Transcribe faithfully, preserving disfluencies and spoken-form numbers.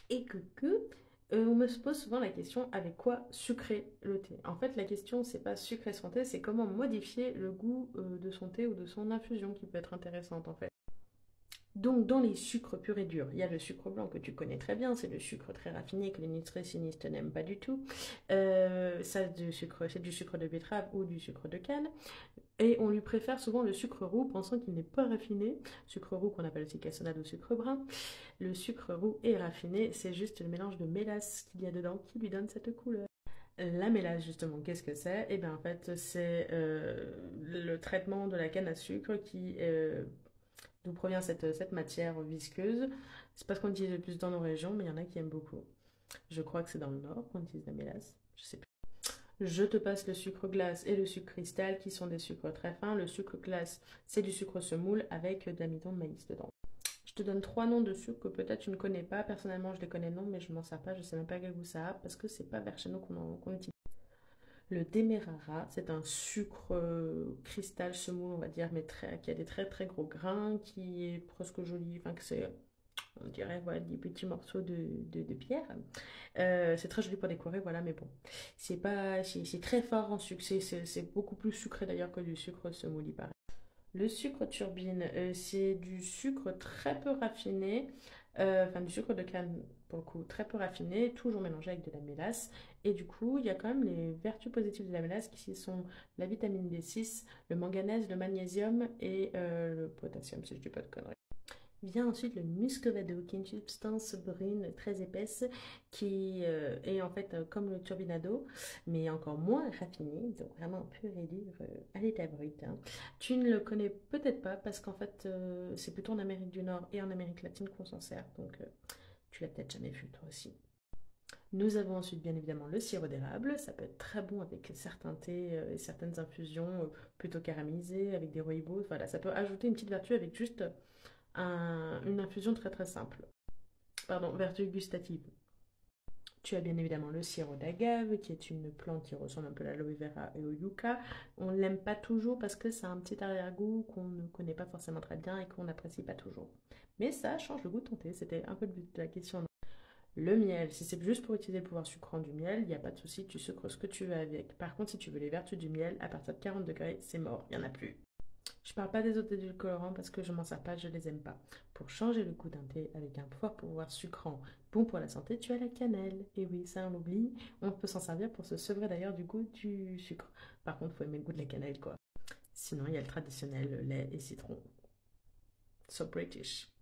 Et que, que euh, on me se pose souvent la question avec quoi sucrer le thé. En fait, la question, c'est pas sucrer son thé, c'est comment modifier le goût euh, de son thé ou de son infusion qui peut être intéressante en fait. Donc, dans les sucres purs et durs, il y a le sucre blanc que tu connais très bien, c'est le sucre très raffiné que les nutritionnistes n'aiment pas du tout. Euh, ça, du sucre, c'est du sucre de betterave ou du sucre de canne. Et on lui préfère souvent le sucre roux, pensant qu'il n'est pas raffiné. Sucre roux qu'on appelle aussi cassonade ou sucre brun. Le sucre roux est raffiné, c'est juste le mélange de mélasse qu'il y a dedans qui lui donne cette couleur. La mélasse, justement, qu'est-ce que c'est? Eh bien, en fait, c'est euh, le traitement de la canne à sucre qui, euh, d'où provient cette, cette matière visqueuse. C'est parce qu'on utilise le plus dans nos régions, mais il y en a qui aiment beaucoup. Je crois que c'est dans le nord qu'on utilise la mélasse. Je sais plus. Je te passe le sucre glace et le sucre cristal qui sont des sucres très fins. Le sucre glace, c'est du sucre semoule avec de l'amidon de maïs dedans. Je te donne trois noms de sucres que peut-être tu ne connais pas. Personnellement, je les connais non, mais je m'en sers pas. Je sais même pas quel goût ça a parce que c'est pas vers chez nous qu'on qu'on utilise. Le Demerara, c'est un sucre euh, cristal semoule, on va dire, mais très, qui a des très très gros grains, qui est presque joli, enfin que c'est, on dirait, voilà, des petits morceaux de, de, de pierre. Euh, c'est très joli pour décorer, voilà, mais bon, c'est pas, c'est c'est très fort en sucre, c'est c'est- c'est beaucoup plus sucré d'ailleurs que du sucre semoule, il paraît. Le sucre turbine, euh, c'est du sucre très peu raffiné, euh, enfin du sucre de canne pour le coup très peu raffiné, toujours mélangé avec de la mélasse. Et du coup, il y a quand même les vertus positives de la mélasse qui sont la vitamine B six, le manganèse, le magnésium et euh, le potassium, si je dis pas de conneries. Vient ensuite le muscovado, qui est une substance brune très épaisse qui euh, est en fait euh, comme le turbinado, mais encore moins raffiné, donc vraiment pur et dur euh, à l'état brut, hein. Tu ne le connais peut-être pas parce qu'en fait euh, c'est plutôt en Amérique du Nord et en Amérique latine qu'on s'en sert, donc euh, tu l'as peut-être jamais vu toi aussi. Nous avons ensuite bien évidemment le sirop d'érable, ça peut être très bon avec certains thés euh, et certaines infusions euh, plutôt caramélisées avec des rooibos, voilà, ça peut ajouter une petite vertu avec juste un- une infusion très très simple. Pardon, vertu gustative. Tu as bien évidemment le sirop d'agave, qui est une plante qui ressemble un peu à l'aloe vera et au yucca. On ne l'aime pas toujours parce que ça a un petit arrière-goût qu'on ne connaît pas forcément très bien et qu'on n'apprécie pas toujours. Mais ça change le goût de ton thé, c'était un peu le but de la question. Le miel, si c'est juste pour utiliser le pouvoir sucrant du miel, il n'y a pas de souci, tu sucres ce que tu veux avec. Par contre, si tu veux les vertus du miel, à partir de quarante degrés, c'est mort, il n'y en a plus. Je parle pas des autres édulcorants parce que je m'en sers pas, je les aime pas. Pour changer le goût d'un thé avec un fort pouvoir sucrant, bon pour la santé, tu as la cannelle. Et oui, ça on l'oublie, on peut s'en servir pour se sevrer d'ailleurs du goût du sucre. Par contre, faut aimer le goût de la cannelle quoi. Sinon, il y a le traditionnel lait et citron. So British.